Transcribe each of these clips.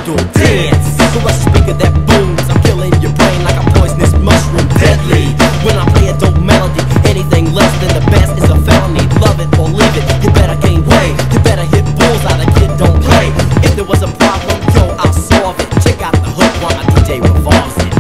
disco dance. So rush the speaker that booms, I'm killing your brain like a poisonous mushroom, deadly. When I play a dope melody, anything less than the best is a felony. Love it or leave it, you better gain weight. You better hit bullseye, the kid don't play. If there was a problem, yo, I'll solve it. Check out the hook while my DJ revolves it.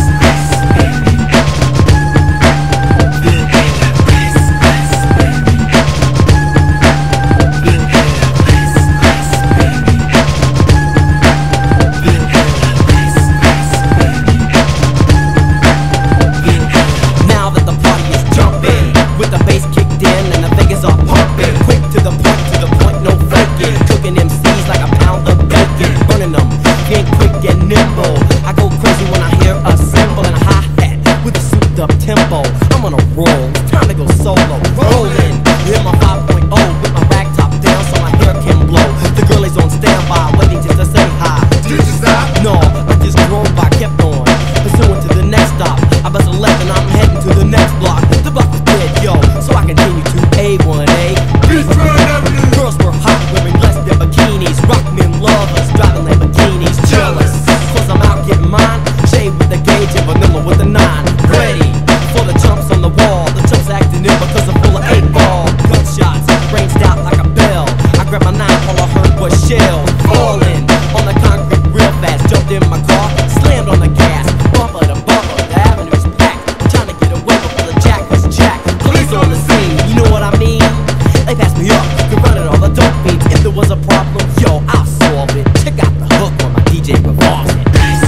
Tempo, I'm on a roll, it's time to go solo. Rollin', you hear my 5.0 with my rag top down so my hair can blow. The girl is on standby, waiting just to say hi. Did you stop? No, I just drove by, kept on pursuing to the next stop. I bust a left and I'm heading to the next block. The block was dead, yo, so I continue to A1A. Girls were hot, wearing less than bikinis. Rock men lovers, driving Lamborghinis. Jealous, cause I'm out getting mine. Shade with the gauge and vanilla with the 9. Ready for the chumps on the wall. The chumps acting ill because I'm full of 8-ball. Gunshots ranged out like a bell. I grabbed my 9, all I heard was shells falling on the concrete real fast. Jumped in my car, slammed on the gas. Bumper to bumper, the avenue's packed. Trying to get away before the jack was jacked. Police on the scene, you know what I mean? They passed me up, could run it all the dope fiends. If there was a problem, yo, I'll solve it. Check out the hook when my DJ revolves it.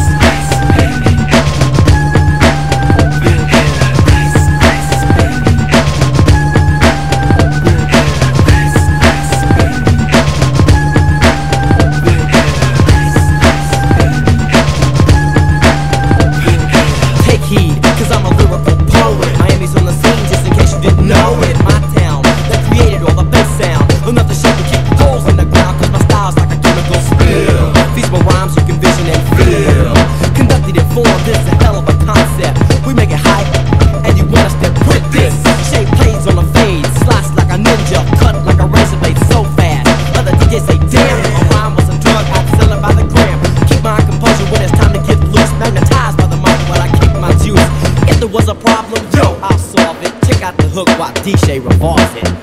Cause I'm a lyrical poet. Miami's on the scene just in case you didn't know it. My town that created all the bass sound. Enough to shake and kick holes in the ground. Cause my style's like a chemical spill. Feasible rhymes you can vision and feel. Conducted in form, this is a hell of a concept. We make it hype and you want us to print this. Shape plays on the fade, slice like a ninja, cut like a razor blade so fast. Other DJs say damn, a rhyme was a drug, I'd sell it by the gram. Keep my composure when it's time to get loose. Magnetized by the mic while I kick my juice. If there was a problem, yo, I'll solve it. Check out the hook while DJ revolves it.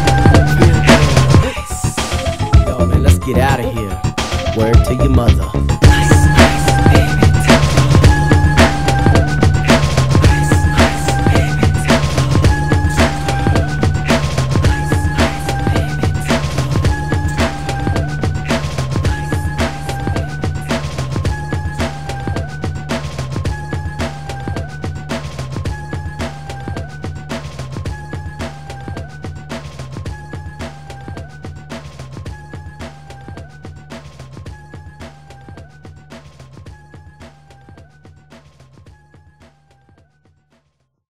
Yo, man, let's get out of here. Word to your mother.